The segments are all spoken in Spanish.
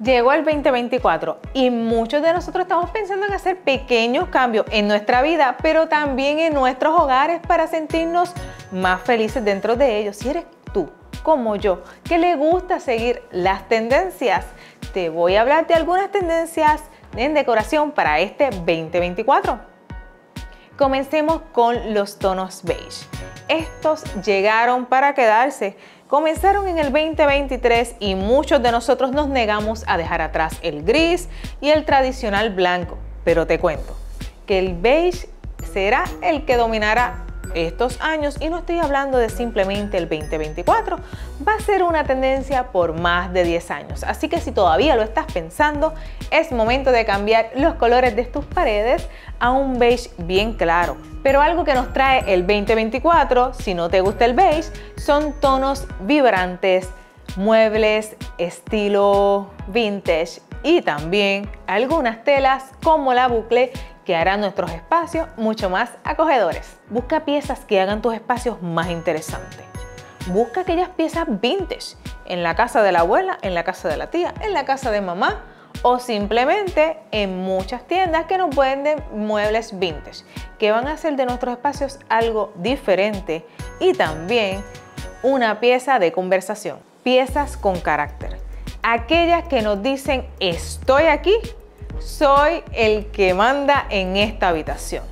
Llegó el 2024 y muchos de nosotros estamos pensando en hacer pequeños cambios en nuestra vida, pero también en nuestros hogares para sentirnos más felices dentro de ellos. Si eres tú, como yo, que le gusta seguir las tendencias, te voy a hablar de algunas tendencias en decoración para este 2024. Comencemos con los tonos beige. Estos llegaron para quedarse. Comenzaron en el 2023 y muchos de nosotros nos negamos a dejar atrás el gris y el tradicional blanco. Pero te cuento que el beige será el que dominará estos años y no estoy hablando de simplemente el 2024. Va a ser una tendencia por más de 10 años. Así que si todavía lo estás pensando, es momento de cambiar los colores de tus paredes a un beige bien claro. Pero algo que nos trae el 2024, si no te gusta el beige, son tonos vibrantes, muebles estilo vintage y también algunas telas como la bucle que harán nuestros espacios mucho más acogedores. Busca piezas que hagan tus espacios más interesantes. Busca aquellas piezas vintage en la casa de la abuela, en la casa de la tía, en la casa de mamá o simplemente en muchas tiendas que nos venden muebles vintage que van a hacer de nuestros espacios algo diferente y también una pieza de conversación. Piezas con carácter. Aquellas que nos dicen estoy aquí, soy el que manda en esta habitación.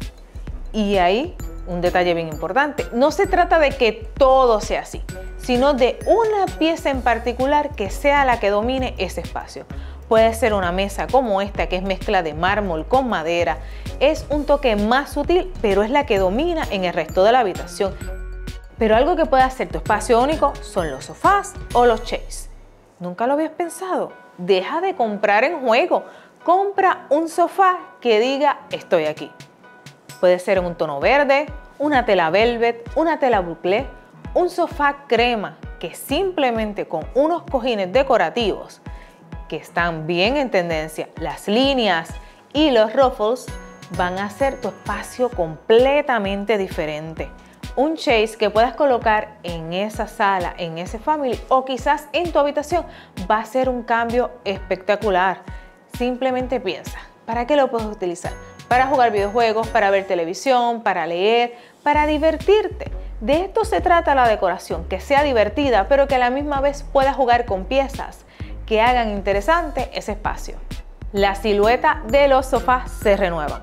Y ahí un detalle bien importante, no se trata de que todo sea así, sino de una pieza en particular que sea la que domine ese espacio. Puede ser una mesa como esta que es mezcla de mármol con madera, es un toque más sutil, pero es la que domina en el resto de la habitación. Pero algo que puede hacer tu espacio único son los sofás o los chairs. ¿Nunca lo habías pensado? Deja de comprar en juego. Compra un sofá que diga estoy aquí. Puede ser en un tono verde, una tela velvet, una tela bouclé, un sofá crema que simplemente con unos cojines decorativos que están bien en tendencia, las líneas y los ruffles van a hacer tu espacio completamente diferente. Un chaise que puedas colocar en esa sala, en ese family o quizás en tu habitación va a ser un cambio espectacular. Simplemente piensa, ¿para qué lo puedes utilizar? Para jugar videojuegos, para ver televisión, para leer, para divertirte. De esto se trata la decoración, que sea divertida, pero que a la misma vez puedas jugar con piezas que hagan interesante ese espacio. La silueta de los sofás se renuevan.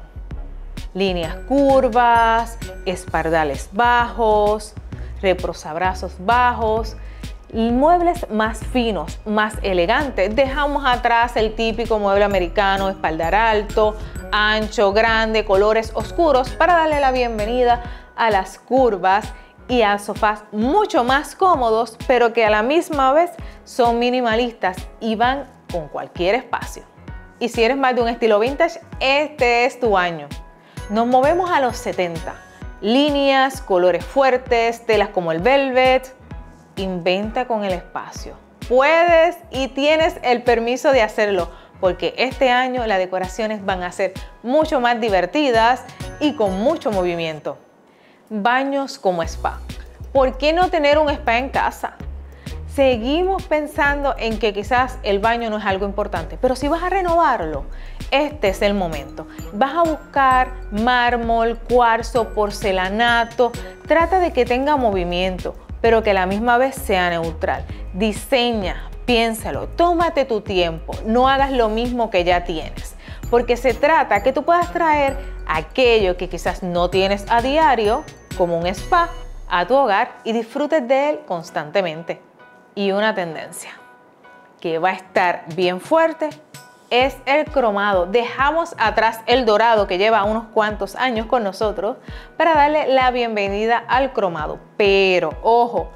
Líneas curvas, espardales bajos, reposabrazos bajos, muebles más finos, más elegantes. Dejamos atrás el típico mueble americano, espaldar alto, ancho, grande, colores oscuros para darle la bienvenida a las curvas y a sofás mucho más cómodos, pero que a la misma vez son minimalistas y van con cualquier espacio. Y si eres más de un estilo vintage, este es tu año. Nos movemos a los 70. Líneas, colores fuertes, telas como el velvet. Inventa con el espacio. Puedes y tienes el permiso de hacerlo, porque este año las decoraciones van a ser mucho más divertidas y con mucho movimiento. Baños como spa. ¿Por qué no tener un spa en casa? Seguimos pensando en que quizás el baño no es algo importante, pero si vas a renovarlo, este es el momento. Vas a buscar mármol, cuarzo, porcelanato. Trata de que tenga movimiento, pero que a la misma vez sea neutral. Diseña, piénsalo, tómate tu tiempo, no hagas lo mismo que ya tienes, porque se trata que tú puedas traer aquello que quizás no tienes a diario, como un spa, a tu hogar y disfrutes de él constantemente. Y una tendencia que va a estar bien fuerte es el cromado. Dejamos atrás el dorado que lleva unos cuantos años con nosotros para darle la bienvenida al cromado. Pero ojo,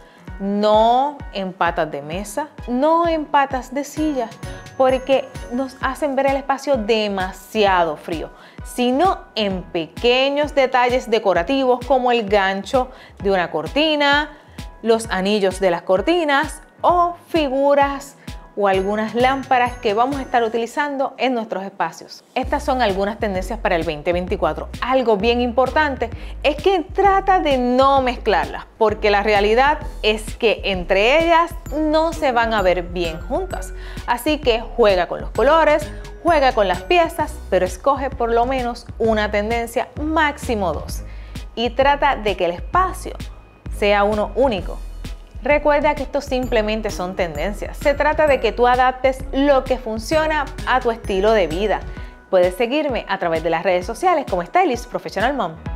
no en patas de mesa, no en patas de silla, porque nos hacen ver el espacio demasiado frío, sino en pequeños detalles decorativos como el gancho de una cortina, los anillos de las cortinas o figuras o algunas lámparas que vamos a estar utilizando en nuestros espacios. Estas son algunas tendencias para el 2024. Algo bien importante es que trata de no mezclarlas, porque la realidad es que entre ellas no se van a ver bien juntas. Así que juega con los colores, juega con las piezas, pero escoge por lo menos una tendencia, máximo 2. Y trata de que el espacio sea uno único. Recuerda que esto simplemente son tendencias. Se trata de que tú adaptes lo que funciona a tu estilo de vida. Puedes seguirme a través de las redes sociales como Stylist Professional Mom.